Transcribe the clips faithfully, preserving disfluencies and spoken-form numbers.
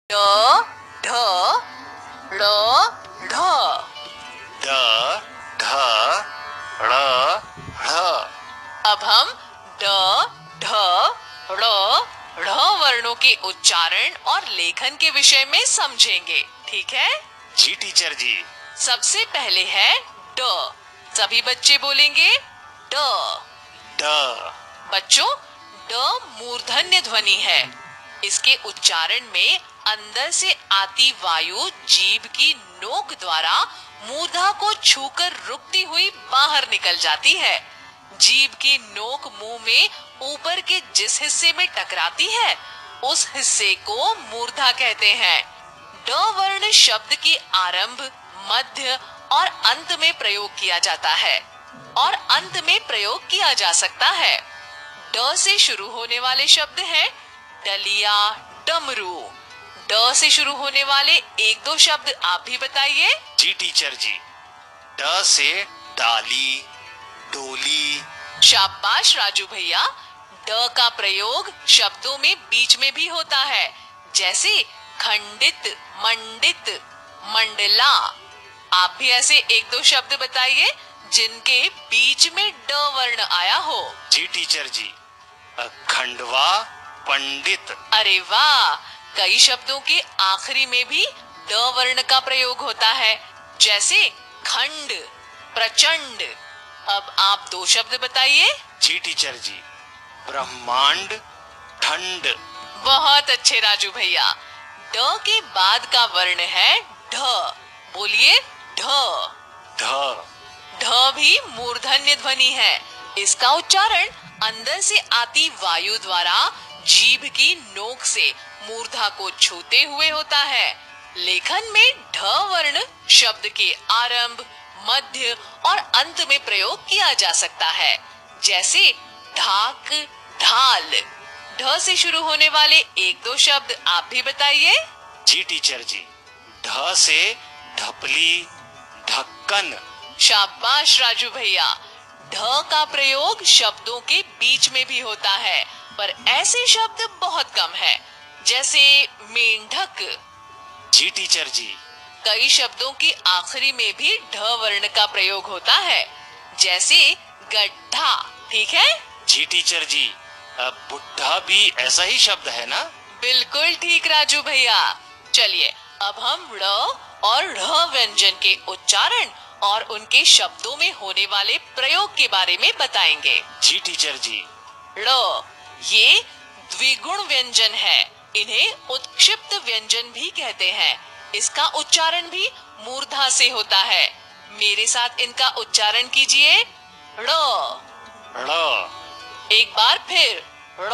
ड ढ ड़ ढ ड ढ ड़ ढ। अब हम ड ढ ड़ ढ वर्णों के उच्चारण और लेखन के विषय में समझेंगे, ठीक है? जी टीचर जी। सबसे पहले है ड। सभी बच्चे बोलेंगे ड। ड। बच्चों, ड मूर्धन्य ध्वनि है। इसके उच्चारण में अंदर से आती वायु जीभ की नोक द्वारा मूर्धा को छूकर रुकती हुई बाहर निकल जाती है। जीभ की नोक मुंह में ऊपर के जिस हिस्से में टकराती है उस हिस्से को मूर्धा कहते हैं। ड वर्ण शब्द के आरंभ, मध्य और अंत में प्रयोग किया जाता है और अंत में प्रयोग किया जा सकता है। ड से शुरू होने वाले शब्द हैं डलिया, डमरू। ड से शुरू होने वाले एक दो शब्द आप भी बताइए। जी टीचर जी। ड से डाली, डोली। शाबाश राजू भैया। ड का प्रयोग शब्दों में बीच में भी होता है, जैसे खंडित, मंडित, मंडला। आप भी ऐसे एक दो शब्द बताइए जिनके बीच में ड वर्ण आया हो। जी टीचर जी। खंडवा, पंडित। अरे वाह, कई शब्दों के आखिरी में भी ड वर्ण का प्रयोग होता है, जैसे खंड, प्रचंड। अब आप दो शब्द बताइए। जी टीचर जी। ब्रह्मांड, ठंड। बहुत अच्छे राजू भैया। ड के बाद का वर्ण है ढ। बोलिए ढ। ढ। ढ भी मूर्धन्य ध्वनि है। इसका उच्चारण अंदर से आती वायु द्वारा जीभ की नोक से मूर्धा को छूते हुए होता है। लेखन में ढ वर्ण शब्द के आरंभ, मध्य और अंत में प्रयोग किया जा सकता है, जैसे ढाक, ढाल। ढ से शुरू होने वाले एक दो शब्द आप भी बताइए। जी टीचर जी। ढ से ढपली, ढक्कन। शाबाश राजू भैया। ढ का प्रयोग शब्दों के बीच में भी होता है, पर ऐसे शब्द बहुत कम है, जैसे मेंढक। जी टीचर जी। कई शब्दों के आखिरी में भी ढ वर्ण का प्रयोग होता है, जैसे गड्ढा, ठीक है? जी टीचर जी। बुढ़ा भी ऐसा ही शब्द है ना? बिल्कुल ठीक राजू भैया। चलिए अब हम ड़ और ढ़ व्यंजन के उच्चारण और उनके शब्दों में होने वाले प्रयोग के बारे में बताएंगे। जी टीचर जी। ड़ ये द्विगुण व्यंजन है। इन्हें उत्क्षिप्त व्यंजन भी कहते हैं। इसका उच्चारण भी मूर्धा से होता है। मेरे साथ इनका उच्चारण कीजिए। ड़। ड़। एक बार फिर ड़।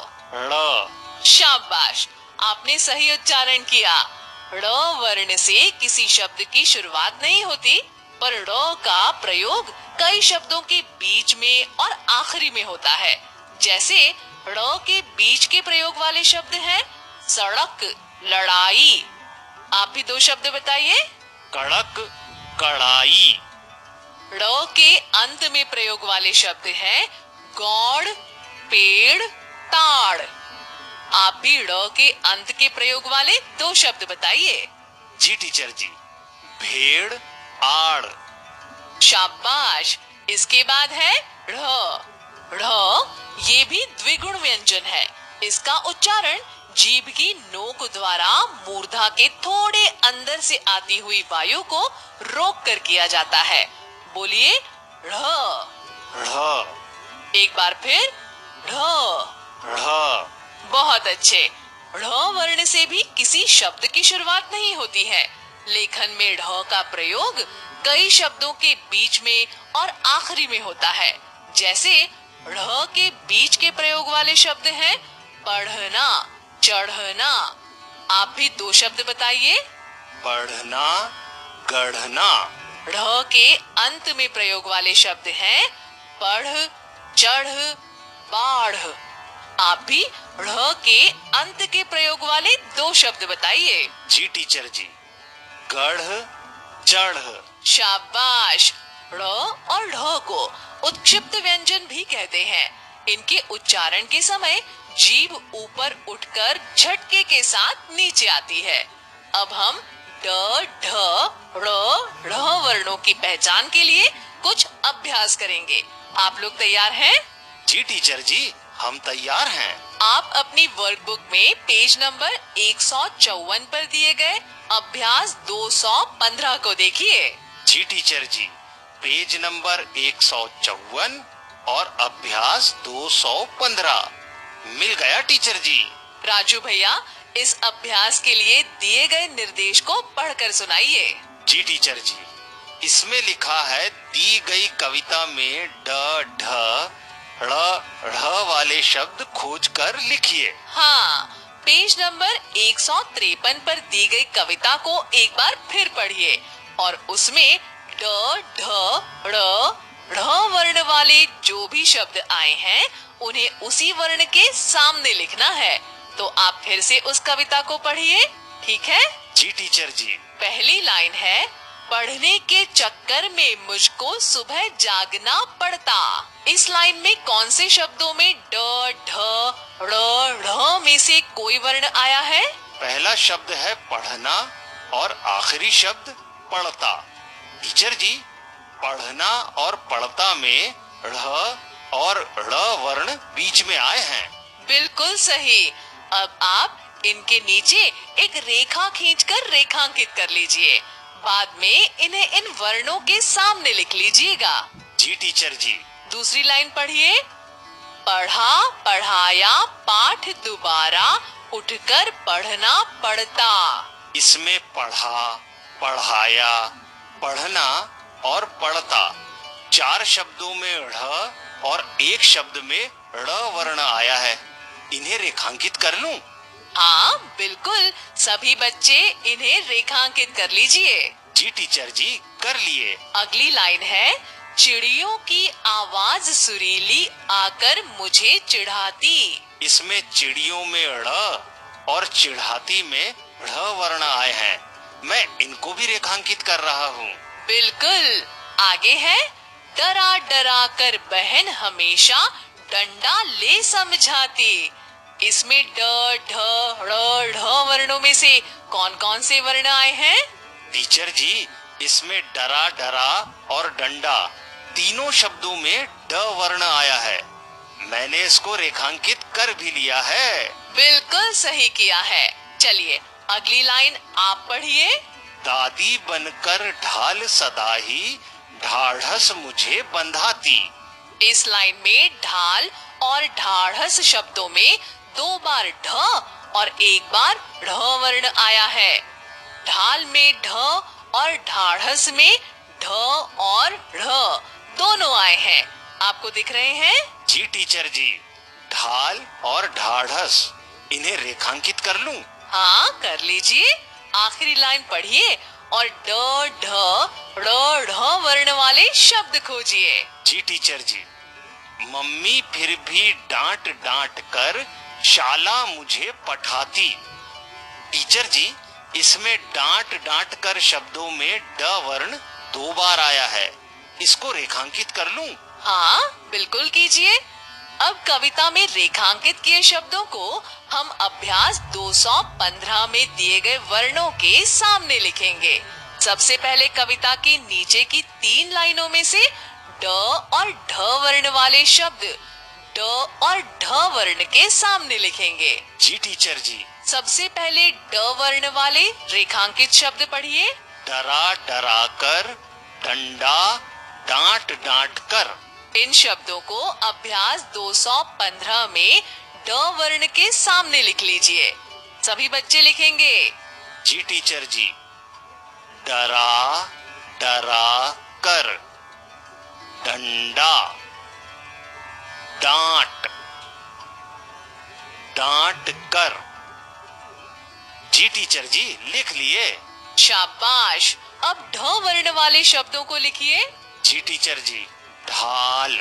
ड़। शाबाश, आपने सही उच्चारण किया। ड़ वर्ण से किसी शब्द की शुरुआत नहीं होती, पर ड़ का प्रयोग कई शब्दों के बीच में और आखिरी में होता है, जैसे ड़ के बीच के प्रयोग वाले शब्द हैं सड़क, लड़ाई। आप भी दो शब्द बताइए। कड़क, कड़ाई। ड़ के अंत में प्रयोग वाले शब्द हैं गौड़, पेड़, ताड़। आप भी ड़ के अंत के प्रयोग वाले दो शब्द बताइए। जी टीचर जी। भेड़, आड़। शाबाश। इसके बाद है ढ़। ढ़ ये भी द्विगुण व्यंजन है। इसका उच्चारण जीभ की नोक द्वारा मूर्धा के थोड़े अंदर से आती हुई वायु को रोक कर किया जाता है। बोलिए ढ़। ढ़। एक बार फिर ढ़। ढ़। बहुत अच्छे। ढ़ वर्ण से भी किसी शब्द की शुरुआत नहीं होती है। लेखन में ढ़ का प्रयोग कई शब्दों के बीच में और आखिरी में होता है, जैसे ढ़ के बीच के प्रयोग वाले शब्द हैं पढ़ना, चढ़ना। आप भी दो शब्द बताइए। पढ़ना, गढ़ना। ढ़ के अंत में प्रयोग वाले शब्द हैं पढ़, चढ़, बाढ़। आप भी ढ़ के अंत के प्रयोग वाले दो शब्द बताइए। जी टीचर जी। गढ़, चढ़। शाबाश। ढ़ और ढ़ को उत्क्षिप्त व्यंजन भी कहते हैं। इनके उच्चारण के समय जीभ ऊपर उठकर झटके के साथ नीचे आती है। अब हम ड, ढ, ड़, ढ़ वर्णों की पहचान के लिए कुछ अभ्यास करेंगे। आप लोग तैयार हैं? जी टीचर जी, हम तैयार हैं। आप अपनी वर्कबुक में पेज नंबर एक सौ चौवन पर दिए गए अभ्यास दो सौ पंद्रह को देखिए। जी टीचर जी, पेज नंबर एक सौ चौवन और अभ्यास दो सौ पंद्रह मिल गया टीचर जी। राजू भैया, इस अभ्यास के लिए दिए गए निर्देश को पढ़कर सुनाइए। जी टीचर जी, इसमें लिखा है दी गई कविता में ड, ढ, ड़, ढ़ वाले शब्द खोजकर लिखिए। हाँ, पेज नंबर एक सौ तिरपन पर दी गई कविता को एक बार फिर पढ़िए और उसमें ड, ढ, ड़, ढ़ वर्ण वाले जो भी शब्द आए हैं उन्हें उसी वर्ण के सामने लिखना है। तो आप फिर से उस कविता को पढ़िए, ठीक है? जी टीचर जी। पहली लाइन है, पढ़ने के चक्कर में मुझको सुबह जागना पड़ता। इस लाइन में कौन से शब्दों में ड, ढ, ड़, ढ़ में से कोई वर्ण आया है? पहला शब्द है पढ़ना और आखिरी शब्द पढ़ता। टीचर जी, पढ़ना और पढ़ता में ढ़ और ड़ वर्ण बीच में आए हैं। बिल्कुल सही। अब आप इनके नीचे एक रेखा खींचकर रेखांकित कर लीजिए। बाद में इन्हें इन वर्णों के सामने लिख लीजिएगा। जी टीचर जी। दूसरी लाइन पढ़िए। पढ़ा पढ़ाया पाठ दोबारा उठकर पढ़ना पड़ता। इसमें पढ़ा, पढ़ाया, पढ़ना और पढ़ता चार शब्दों में ढ़ और एक शब्द में ड़ वर्ण आया है। इन्हें रेखांकित कर लूं? हाँ बिल्कुल, सभी बच्चे इन्हें रेखांकित कर लीजिए। जी टीचर जी, कर लिए। अगली लाइन है, चिड़ियों की आवाज सुरीली आकर मुझे चिढ़ाती। इसमें चिड़ियों में ड़ और चिढ़ाती में ढ़ वर्ण आए हैं। मैं इनको भी रेखांकित कर रहा हूँ। बिल्कुल। आगे है, डरा डरा कर बहन हमेशा डंडा ले समझाती। इसमें ड, ढ, ड़, ढ़ वर्णों में से कौन कौन से वर्ण आए हैं? टीचर जी, इसमें डरा डरा और डंडा तीनों शब्दों में ड वर्ण आया है। मैंने इसको रेखांकित कर भी लिया है। बिल्कुल सही किया है। चलिए अगली लाइन आप पढ़िए। दादी बनकर ढाल सदा ही ढाढ़स मुझे बंधाती। इस लाइन में ढाल और ढाढ़स शब्दों में दो बार ढ और एक बार ढ़ वर्ण आया है। ढाल में ढ और ढाढ़स में ढ और ढ़ दोनों आए हैं। आपको दिख रहे हैं? जी टीचर जी। ढाल और ढाढ़स, इन्हें रेखांकित कर लूं? हाँ कर लीजिए। आखिरी लाइन पढ़िए और ड, ढ, ड़, ढ़ वर्ण वाले शब्द खोजिए। जी टीचर जी। मम्मी फिर भी डांट डांट कर शाला मुझे पठाती। टीचर जी, इसमें डांट डांट कर शब्दों में ड वर्ण दो बार आया है। इसको रेखांकित कर लूं? हाँ बिल्कुल कीजिए। अब कविता में रेखांकित किए शब्दों को हम अभ्यास दो सौ पंद्रह में दिए गए वर्णों के सामने लिखेंगे। सबसे पहले कविता के नीचे की तीन लाइनों में से ड और ढ वर्ण वाले शब्द ड और ढ वर्ण के सामने लिखेंगे। जी टीचर जी। सबसे पहले ड वर्ण वाले रेखांकित शब्द पढ़िए। डरा डरा कर, डंडा, डांट डांट कर। इन शब्दों को अभ्यास दो सौ पंद्रह में ड वर्ण के सामने लिख लीजिए। सभी बच्चे लिखेंगे। जी टीचर जी। डरा डरा कर, डंडा, डांट डांट कर। जी टीचर जी, लिख लिए। शाबाश। अब ढ वर्ण वाले शब्दों को लिखिए। जी टीचर जी। ढाल,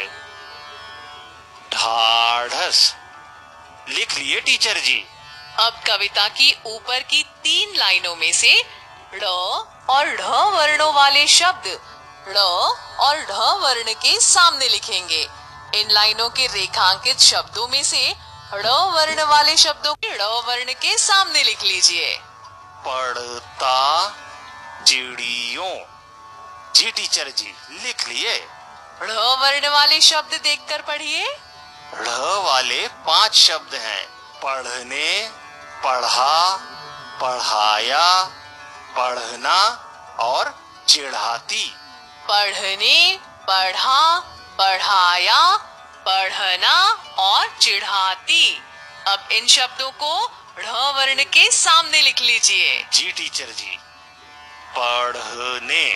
ढाढ़स, लिख लिए टीचर जी। अब कविता की ऊपर की तीन लाइनों में से ड़ और ढ वर्णों वाले शब्द ड़ और ढ वर्ण के सामने लिखेंगे। इन लाइनों के रेखांकित शब्दों में से ड़ वर्ण वाले शब्दों को ड़ वर्ण के सामने लिख लीजिए। पढ़ता चिड़ियों। जी टीचर जी, लिख लिए। ड़ वर्ण वाले शब्द देखकर पढ़िए। ढ़ वाले पांच शब्द हैं। पढ़ने, पढ़ा, पढ़ाया, पढ़ना और चिढ़ाती। पढ़ने, पढ़ा, पढ़ाया, पढ़ना और चिढ़ाती। अब इन शब्दों को ढ़ वर्ण के सामने लिख लीजिए। जी टीचर जी। पढ़ने,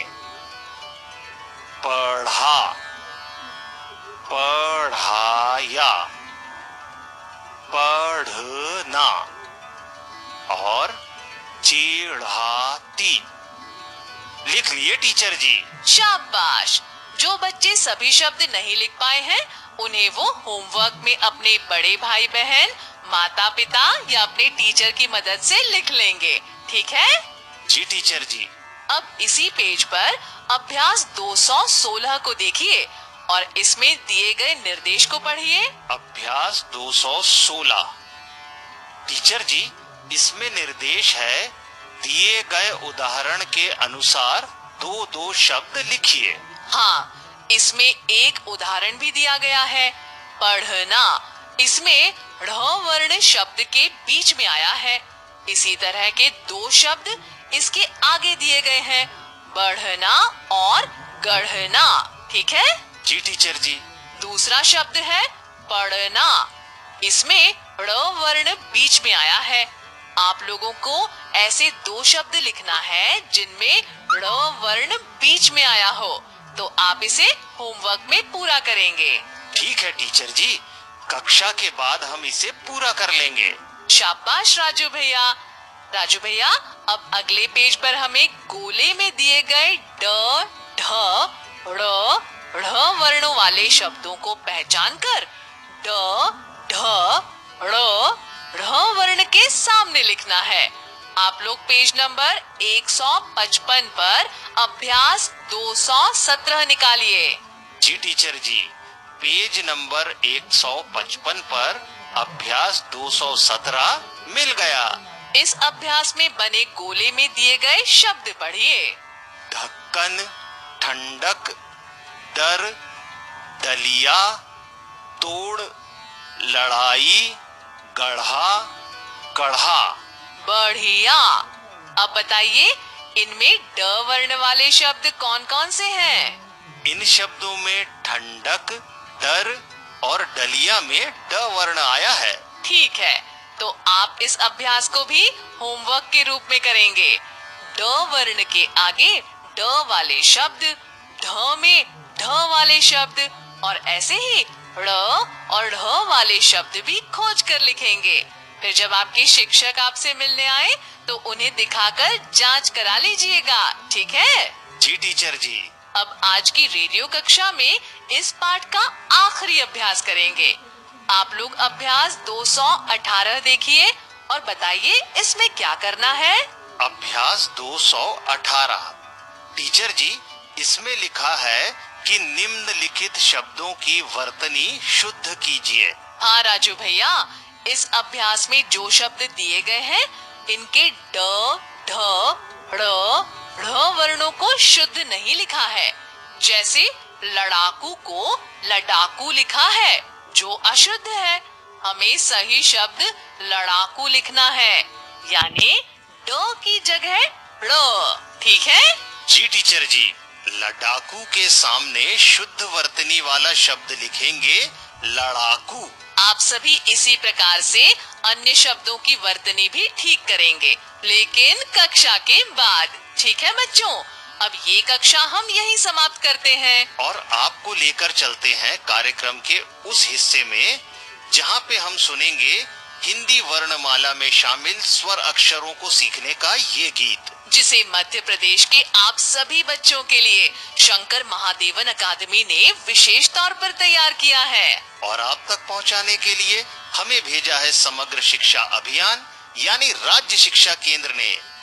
पढ़ा, पढ़ाया, पढ़ना और चिढ़ाती। लिख लिए टीचर जी। शाबाश। जो बच्चे सभी शब्द नहीं लिख पाए हैं उन्हें वो होमवर्क में अपने बड़े भाई बहन, माता पिता या अपने टीचर की मदद से लिख लेंगे, ठीक है? जी टीचर जी। अब इसी पेज पर अभ्यास दो सौ सोलह को देखिए और इसमें दिए गए निर्देश को पढ़िए। अभ्यास दो सौ सोलह। टीचर जी, इसमें निर्देश है दिए गए उदाहरण के अनुसार दो दो शब्द लिखिए। हाँ, इसमें एक उदाहरण भी दिया गया है, पढ़ना। इसमें ढ़ वर्ण शब्द के बीच में आया है। इसी तरह के दो शब्द इसके आगे दिए गए हैं, बढ़ना और गढ़ना, ठीक है? जी टीचर जी। दूसरा शब्द है पढ़ना। इसमें ड़ वर्ण बीच में आया है। आप लोगों को ऐसे दो शब्द लिखना है जिनमें ड़ वर्ण बीच में आया हो, तो आप इसे होमवर्क में पूरा करेंगे। ठीक है टीचर जी, कक्षा के बाद हम इसे पूरा कर लेंगे। शाबाश राजू भैया। राजू भैया, अब अगले पेज पर हमें गोले में दिए गए ड, ढ, ड़, ढ़ वर्णों वाले शब्दों को पहचान कर ड, ढ, ड़, ढ़ वर्ण के सामने लिखना है। आप लोग पेज नंबर एक सौ पचपन पर अभ्यास दो सौ सत्रह निकालिए। जी टीचर जी। पेज नंबर एक सौ पचपन पर अभ्यास दो सौ सत्रह मिल गया। इस अभ्यास में बने गोले में दिए गए शब्द पढ़िए। ढक्कन, ठंडक, डर, दलिया, तोड़, लड़ाई, गढ़ा, कढ़ा। बढ़िया। अब बताइए, इनमें ड वर्ण वाले शब्द कौन कौन से हैं? इन शब्दों में ठंडक, डर और डलिया में ड वर्ण आया है। ठीक है, तो आप इस अभ्यास को भी होमवर्क के रूप में करेंगे। ड वर्ण के आगे ड वाले शब्द, ढ में ढ वाले शब्द और ऐसे ही ड़ और ढ वाले शब्द भी खोज कर लिखेंगे। फिर जब आपके शिक्षक आपसे मिलने आए तो उन्हें दिखाकर जांच करा लीजिएगा, ठीक है? जी टीचर जी। अब आज की रेडियो कक्षा में इस पाठ का आखिरी अभ्यास करेंगे। आप लोग अभ्यास दो सौ अठारह देखिए और बताइए इसमें क्या करना है। अभ्यास दो सौ अठारह। टीचर जी, इसमें लिखा है कि निम्नलिखित शब्दों की वर्तनी शुद्ध कीजिए। हाँ राजू भैया, इस अभ्यास में जो शब्द दिए गए हैं इनके ड, ढ, ड़, ढ़ वर्णों को शुद्ध नहीं लिखा है। जैसे लड़ाकू को लडाकू लिखा है, जो अशुद्ध है। हमें सही शब्द लड़ाकू लिखना है, यानी ड की जगह ड़, ठीक है? जी टीचर जी। लडाकू के सामने शुद्ध वर्तनी वाला शब्द लिखेंगे लड़ाकू। आप सभी इसी प्रकार से अन्य शब्दों की वर्तनी भी ठीक करेंगे, लेकिन कक्षा के बाद, ठीक है बच्चों? अब ये कक्षा हम यहीं समाप्त करते हैं और आपको लेकर चलते हैं कार्यक्रम के उस हिस्से में जहाँ पे हम सुनेंगे हिंदी वर्णमाला में शामिल स्वर अक्षरों को सीखने का ये गीत, जिसे मध्य प्रदेश के आप सभी बच्चों के लिए शंकर महादेवन अकादमी ने विशेष तौर पर तैयार किया है। और आप तक पहुंचाने के लिए हमें भेजा है समग्र शिक्षा अभियान यानी राज्य शिक्षा केंद्र ने।